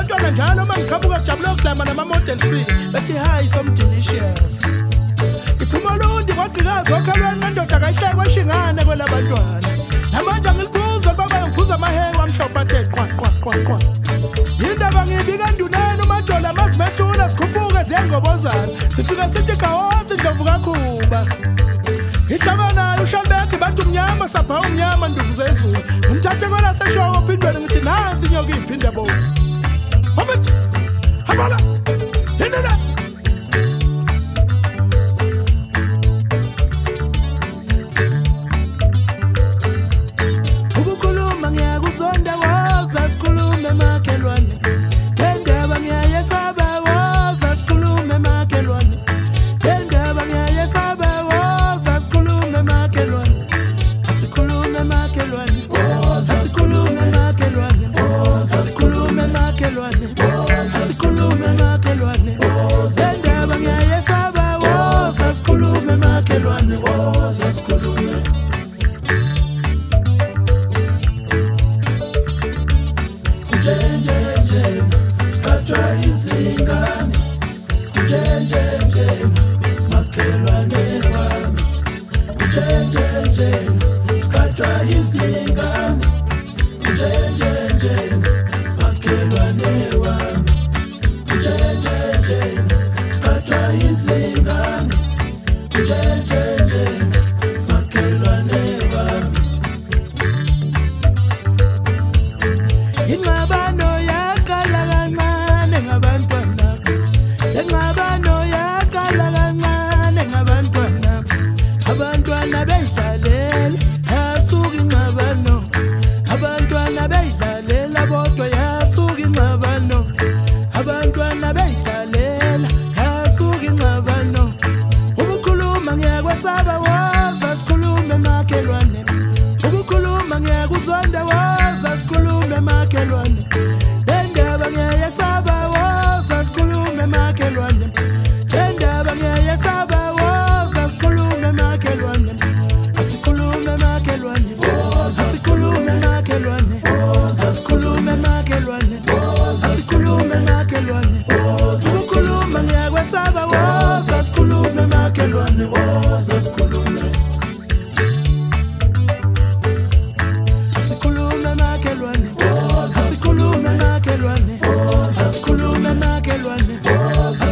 abantwana njalo mangiqhamuka kujabula ukuhlamba nama-model C bethi hayi some delicious iphumolundi kodikazi okhalweni nendoda kayihleke kweshingane kwelabantwana namanje angilibuza baba ngiphuza amahewa amhlophe athe qwa yindaba ngibika enduneni umajola amazimethula sikhuphuke ziyengobozana sifika sithi khawotsi ndlovu kakhuba ngihlaba nayo ushalbeke bathi umnyama sapha umnyama nduvu zezulu ngimthathe kwelaseshowo phindweni ngithi nansi inyoka iyiphinde bo hobethi habala yinela ukukhuluma ngiyakuzonda woza sikhulume makhelwane lendaba ngiyayesaba woza sikhulume makhelwane lendaba ngiyayesaba woza sikhulume makhelwane asikhulume makhelwane asikhulume makhelwane asikhulume makhelwane asikhulume makhelwane lendaba ngiyayesaba woza sikhulume makhelwane woza sikhulume sikhathwa izingane makhelwane wami sikhathwa izingane makhelwane wami sikhathwa izingane makhelwane wami ingxabano yakala kancane ngabantwana ingxabano yakala kancane ngabantwana abantwana beyidlalela yasuka ingxabano abantwana beyidlalela bodwa yasuka ingxabano abantwana beyidlalela yasuka ingxabano ukukhuluma ngiyakwesaba woza sikhulume makhelwane ukukhuluma ngiyakuzonda woza sikhulume makhelwane lendaba ngiyayesaba woza sikhulume makhelwane lendaba ngiyayesaba woza sikhulume makhelwane asikhulume makhelwane asikhulume makhelwane asikhulume makhelwane asikhulume makhelwane ukukhuluma ngiyakwesaba woza sikhulume makhelwane woza sikhulume asikhulume makhelwane asikhulume makhelwane asikhulume makhelwane